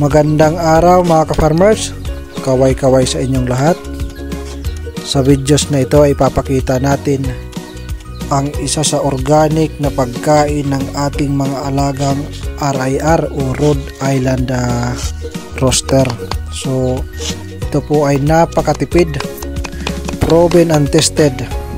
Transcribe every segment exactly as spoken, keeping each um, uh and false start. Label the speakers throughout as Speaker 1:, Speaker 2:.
Speaker 1: Magandang araw mga ka-farmers, kaway-kaway sa inyong lahat. Sa videos na ito ay ipapakita natin ang isa sa organic na pagkain ng ating mga alagang R I R o Rhode Island uh, Rooster. So ito po ay napakatipid, proven and tested.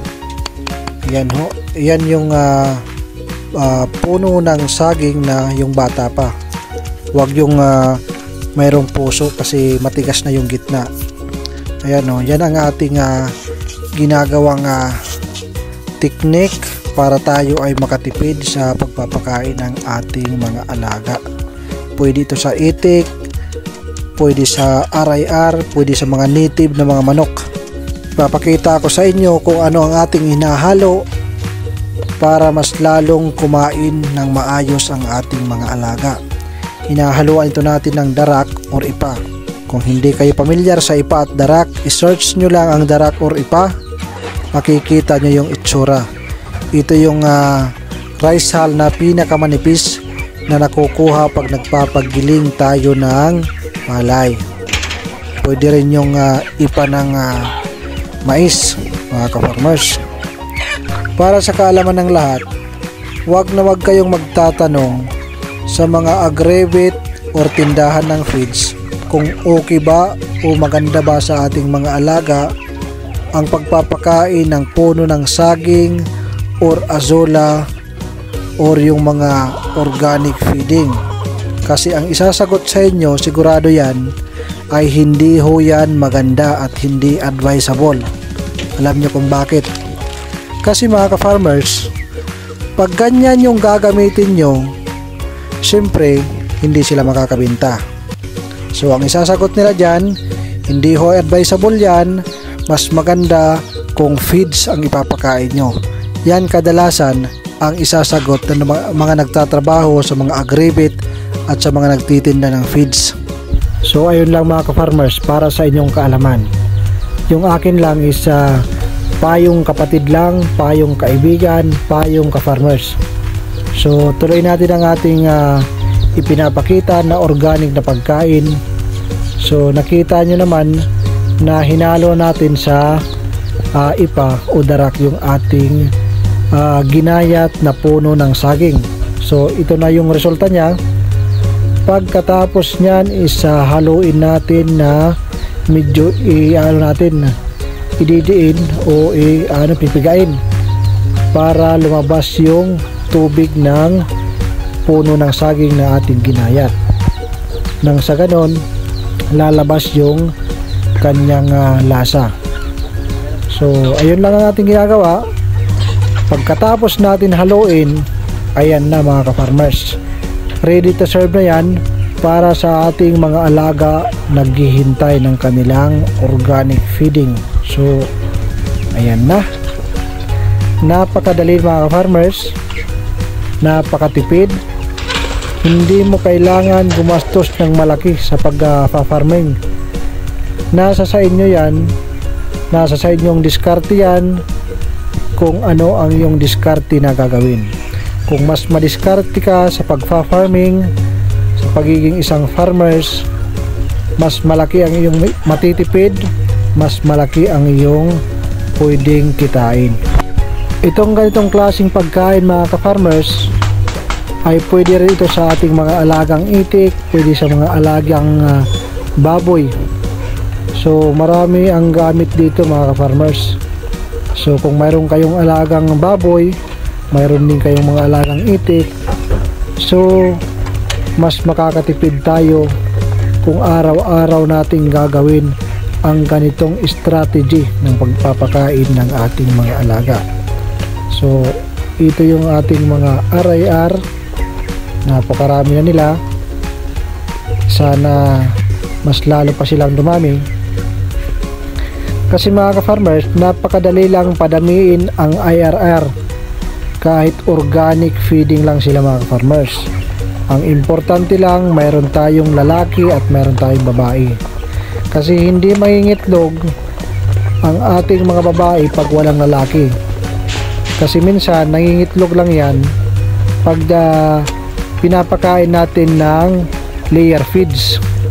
Speaker 1: Yan ho, yan yung uh, uh, puno ng saging na yung bata pa. Huwag yung uh, mayroong puso kasi matigas na yung gitna. Ayan o, yan ang ating uh, ginagawang uh, technique para tayo ay makatipid sa pagpapakain ng ating mga alaga. Pwede ito sa itik, pwede sa R I R, pwede sa mga native na mga manok. Ipapakita ko sa inyo kung ano ang ating hinahalo para mas lalong kumain ng maayos ang ating mga alaga. Hinahaluan ito natin ng darak or ipa. Kung hindi kayo pamilyar sa ipa at darak, i-search nyo lang ang darak or ipa, makikita nyo yung itsura. Ito yung uh, rice hull na pinakamanipis na nakukuha pag nagpapagiling tayo ng malay. Pwede rin yung uh, ipa ng uh, mais, mga ka-farmers. Para sa kaalaman ng lahat, wag na wag kayong magtatanong sa mga aggregate or tindahan ng feeds kung okay ba o maganda ba sa ating mga alaga ang pagpapakain ng puno ng saging or azola or yung mga organic feeding. Kasi ang isasagot sa inyo, sigurado yan, ay hindi ho yan maganda at hindi advisable. Alam nyo kung bakit? Kasi mga ka-farmers, pag ganyan yung gagamitin nyo, siyempre hindi sila makakabenta. So ang isasagot nila dyan, hindi ho advisable yan, mas maganda kung feeds ang ipapakain nyo. Yan kadalasan ang isasagot ng mga nagtatrabaho sa mga aggregate at sa mga nagtitinda ng feeds. So ayun lang mga ka-farmers, para sa inyong kaalaman. Yung akin lang is uh, payong kapatid lang, payong kaibigan, payong ka-farmers. So tuloy natin ang ating uh, ipinapakita na organic na pagkain. So nakita nyo naman na hinalo natin sa uh, ipa o darak yung ating uh, ginayat na puno ng saging. So ito na yung resulta niya. Pagkatapos nyan is uh, haluin natin na medyo i-ano natin ididiin o i, ano, pipigain para lumabas yung tubig ng puno ng saging na ating ginayat. Nang sa ganon, lalabas yung kanyang uh, lasa. So ayun lang ang ating ginagawa. Pagkatapos natin haluin, ayan na mga ka-farmers, ready to serve na yan para sa ating mga alaga naghihintay ng kanilang organic feeding. So ayan na, napakadali mga ka-farmers, napakatipid. Hindi mo kailangan gumastos ng malaki sa pag-farming. Nasa sa inyo yan, nasa sa inyong diskarte yan kung ano ang iyong diskarte na gagawin. Kung mas madiskarte ka sa pag-farming, sa pagiging isang farmers, mas malaki ang iyong matitipid, mas malaki ang iyong pwedeng kitain. Itong ganitong klaseng pagkain mga ka-farmers ay pwede rin ito sa ating mga alagang itik, pwede sa mga alagang uh, baboy. So marami ang gamit dito mga ka-farmers. So kung mayroon kayong alagang baboy, mayroon din kayong mga alagang itik, so mas makakatipid tayo kung araw-araw nating gagawin ang ganitong strategy ng pagpapakain ng ating mga alaga. So ito yung ating mga R I R, napakarami na nila. Sana mas lalo pa silang dumami. Kasi mga ka-farmers, napakadali lang padamiin ang I R R kahit organic feeding lang sila mga ka-farmers. Ang importante lang mayroon tayong lalaki at mayroon tayong babae. Kasi hindi mangingitlog ang ating mga babae pag walang lalaki. Kasi minsan nangingitlog lang yan pag uh, pinapakain natin ng layer feeds.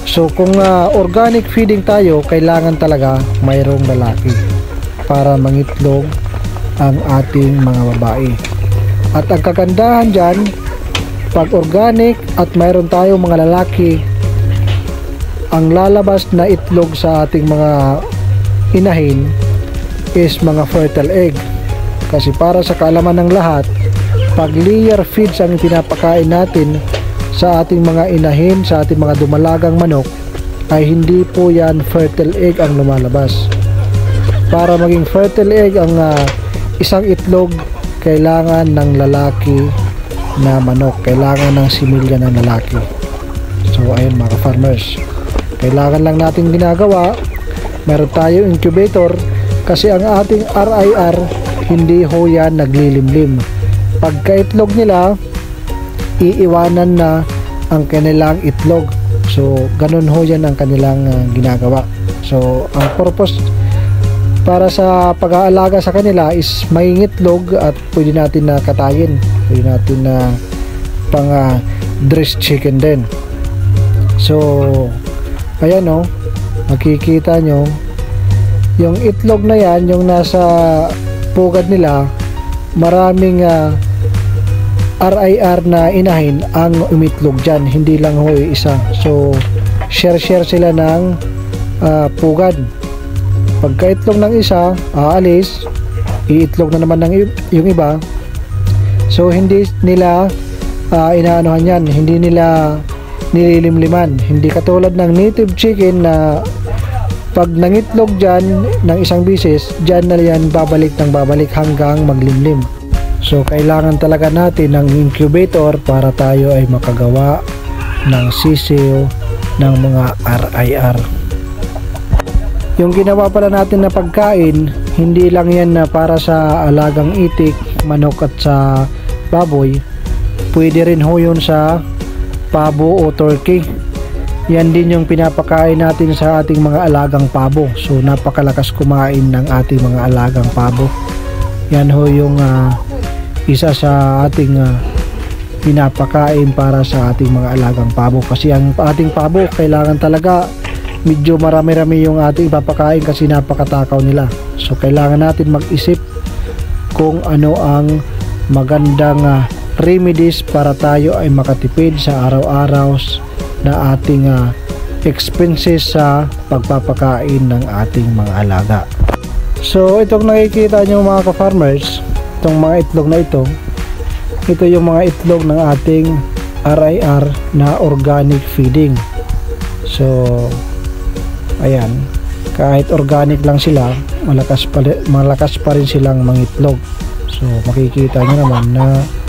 Speaker 1: So kung uh, organic feeding tayo, kailangan talaga mayroong lalaki para mangitlog ang ating mga babae. At ang kagandahan dyan, pag organic at mayroon tayong mga lalaki, ang lalabas na itlog sa ating mga inahin is mga fertile egg. Kasi para sa kaalaman ng lahat, pag layer feeds ang pinapakain natin sa ating mga inahin, sa ating mga dumalagang manok, ay hindi po yan fertile egg ang lumalabas. Para maging fertile egg ang uh, isang itlog, kailangan ng lalaki na manok, kailangan ng similya ng lalaki. So ayun mga farmers, kailangan lang natin ginagawa, meron tayo incubator, kasi ang ating R I R hindi ho yan naglilimlim. Pagka itlog nila, iiwanan na ang kanilang itlog. So ganun ho yan ang kanilang uh, ginagawa. So ang purpose para sa pag-aalaga sa kanila is may itlog at pwede natin na katayin, pwede natin na uh, pang uh, dressed chicken din. So ayan o, makikita nyo yung itlog na yan, yung nasa pugad nila, maraming uh, R I R na inahin ang umitlog dyan, hindi lang ho isa. So share share sila ng uh, pugad. Pagka itlog ng isa, aalis, iitlog na naman ng yung iba. So hindi nila uh, inaanohan yan, hindi nila nililimliman. Hindi katulad ng native chicken na pag nangitlog dyan ng isang bisis, dyan na yan babalik ng babalik hanggang maglimlim. So kailangan talaga natin ng incubator para tayo ay makagawa ng sisiw ng mga R I R. Yung ginawa pala natin na pagkain, hindi lang yan na para sa alagang itik, manok at sa baboy. Pwede rin ho yun sa pabo o turkey. Yan din yung pinapakain natin sa ating mga alagang pabo. So napakalakas kumain ng ating mga alagang pabo. Yan ho yung uh, isa sa ating uh, pinapakain para sa ating mga alagang pabo. Kasi ang ating pabo, kailangan talaga medyo marami-rami yung ating ipapakain kasi napakatakaw nila. So kailangan natin mag-isip kung ano ang magandang uh, remedies para tayo ay makatipid sa araw-araw na ating uh, expenses sa pagpapakain ng ating mga alaga. So itong nakikita nyo mga ka-farmers, itong mga itlog na ito, ito yung mga itlog ng ating R I R na organic feeding. So ayan, kahit organic lang sila, malakas pa, malakas pa rin silang mangitlog. So makikita nyo naman na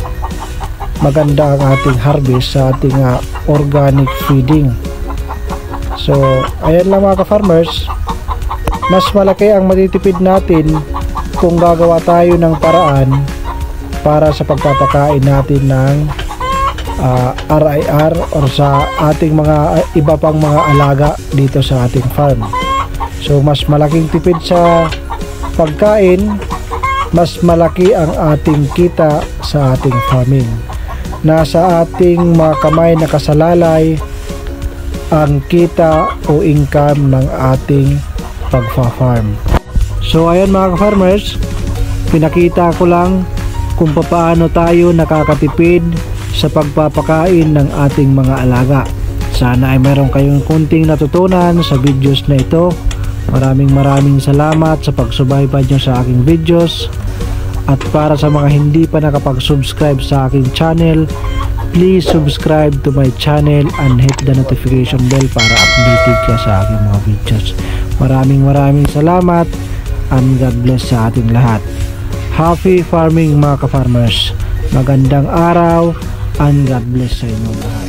Speaker 1: maganda ang ating harvest sa ating uh, organic feeding. So ayan lang mga ka-farmers, mas malaki ang matitipid natin kung gagawa tayo ng paraan para sa pagpapakain natin ng uh, R I R or sa ating mga uh, iba pang mga alaga dito sa ating farm. So mas malaking tipid sa pagkain, mas malaki ang ating kita sa ating farming. Nasa ating mga kamay na kasalalay ang kita o income ng ating pagfa-farm. So ayan mga ka-farmers, pinakita ko lang kung paano tayo nakakatipid sa pagpapakain ng ating mga alaga. Sana ay meron kayong kunting natutunan sa videos na ito. Maraming maraming salamat sa pagsubaybay nyo sa aking videos. At para sa mga hindi pa nakapag-subscribe sa aking channel, please subscribe to my channel and hit the notification bell para updated ka sa aking mga videos. Maraming maraming salamat and God bless sa ating lahat. Happy farming mga ka-farmers. Magandang araw and God bless sa inyo lahat.